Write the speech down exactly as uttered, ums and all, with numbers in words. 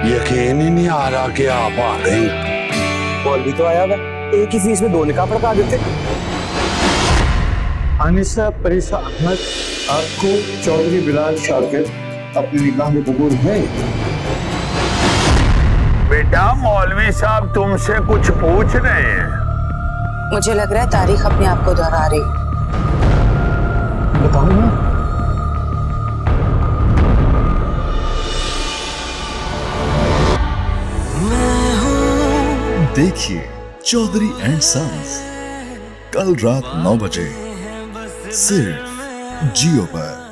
यकीन ही नहीं आ रहा कि आप आ रहे हैं। मौलवी तो आया हुआ, एक ही फीस में दो निकाह पढ़ा देते। अनिसा परिसा अहमद, आपको चौधरी बिलाल शाकिर अपने निकाह में कबूल है? बेटा मौलवी साहब तुमसे कुछ पूछ रहे हैं। मुझे लग रहा है तारीख अपने आप को दोहरा रही। बताओ ना। देखिए चौधरी एंड सन्स कल रात नौ बजे सिर्फ जियो पर।